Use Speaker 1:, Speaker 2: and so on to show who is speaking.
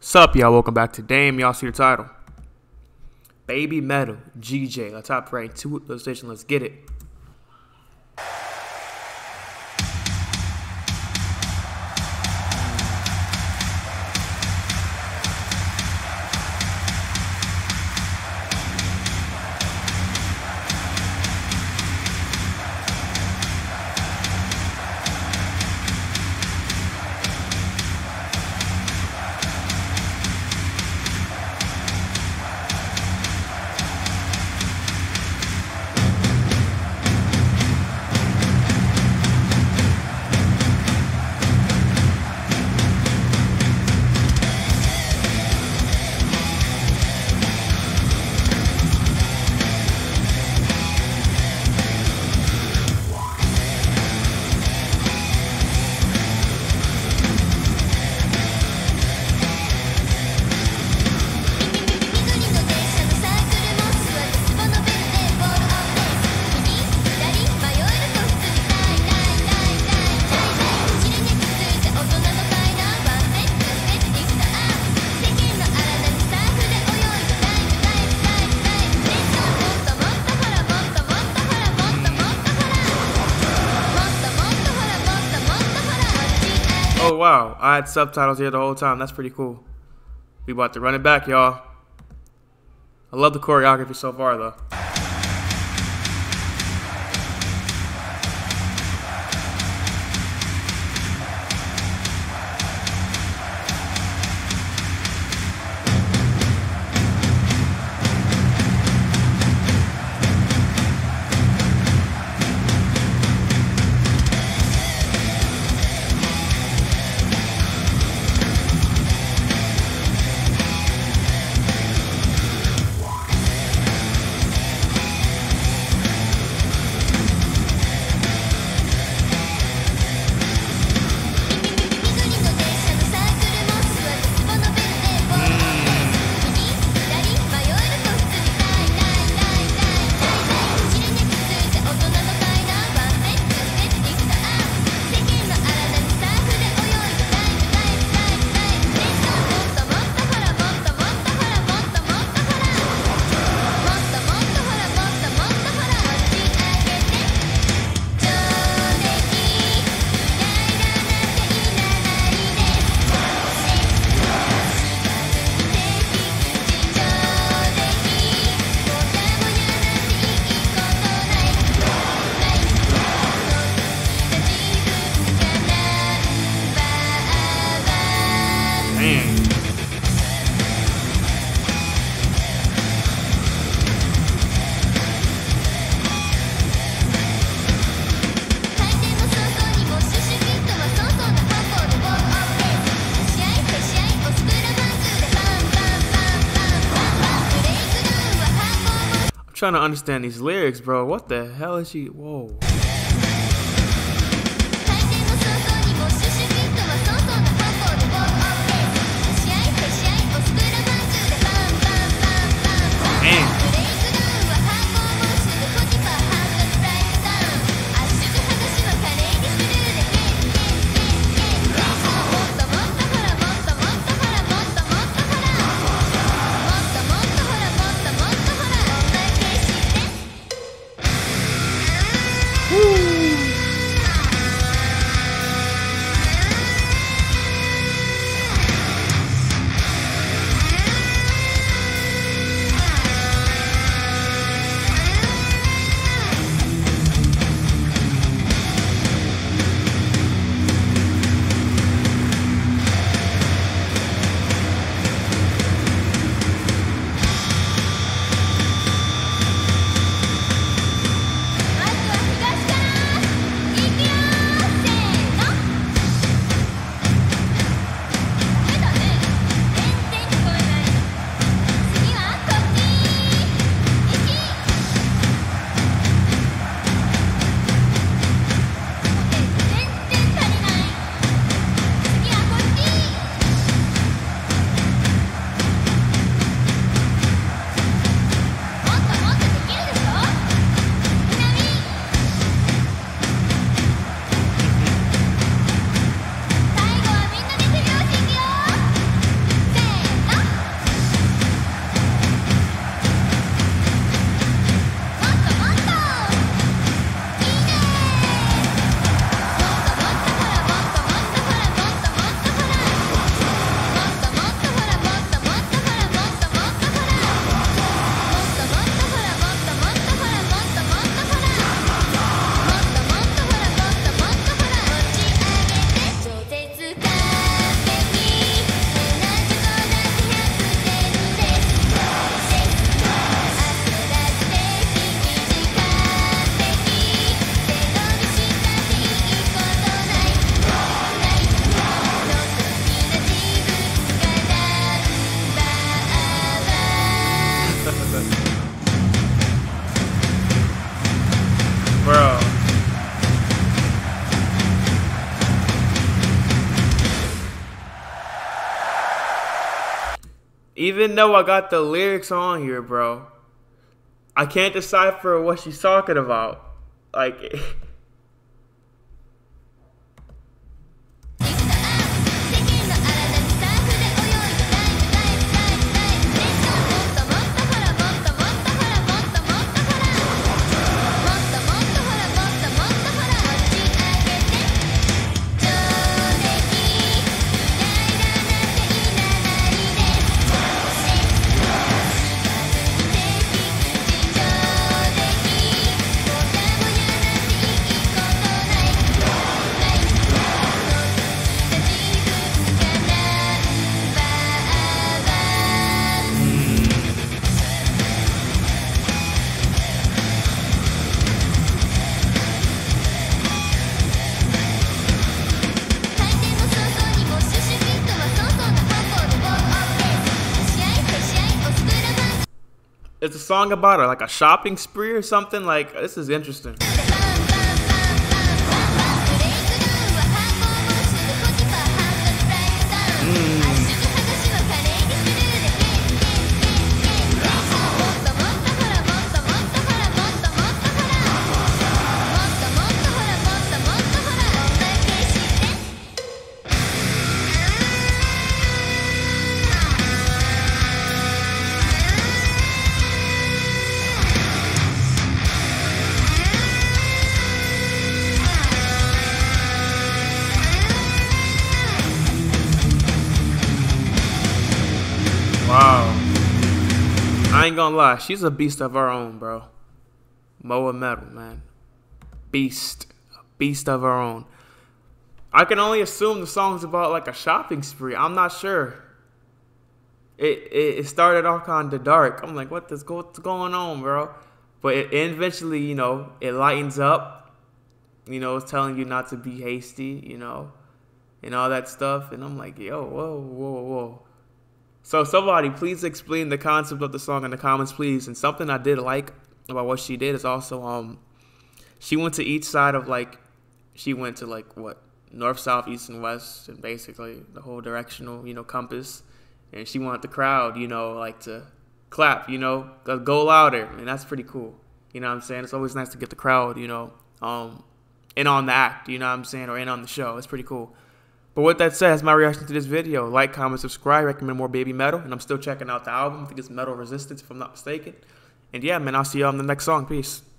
Speaker 1: Sup, y'all? Welcome back to Dame. Y'all see your title. Baby Metal, GJ, the top ranked 2 PlayStation. Let's get it. Oh wow, I had subtitles here the whole time. That's pretty cool. We about to run it back, y'all. I love the choreography so far, though. Trying to understand these lyrics, bro. What the hell is she? Whoa. Even though I got the lyrics on here, bro, I can't decipher what she's talking about. Like, it's a song about like a shopping spree or something. Like, this is interesting. Wow. I ain't gonna lie, she's a beast of her own, bro. Moa Metal, man. Beast. A beast of her own. I can only assume the song's about like a shopping spree. I'm not sure. It started off kind of dark. I'm like, what's going on, bro? But it eventually, you know, it lightens up. You know, it's telling you not to be hasty, you know, and all that stuff. And I'm like, yo, whoa, whoa, whoa. So somebody, please explain the concept of the song in the comments, please. And something I did like about what she did is also, she went to each side of like, she went to like what, north, south, east, and west, and basically the whole directional, you know, compass. And she wanted the crowd, you know, like to clap, you know, go louder, and that's pretty cool. You know what I'm saying? It's always nice to get the crowd, you know, in on the act, you know what I'm saying, or in on the show. It's pretty cool. But with that said, that's my reaction to this video. Like, comment, subscribe, recommend more Baby Metal. And I'm still checking out the album. I think it's Metal Resistance, if I'm not mistaken. And yeah, man, I'll see y'all in the next song. Peace.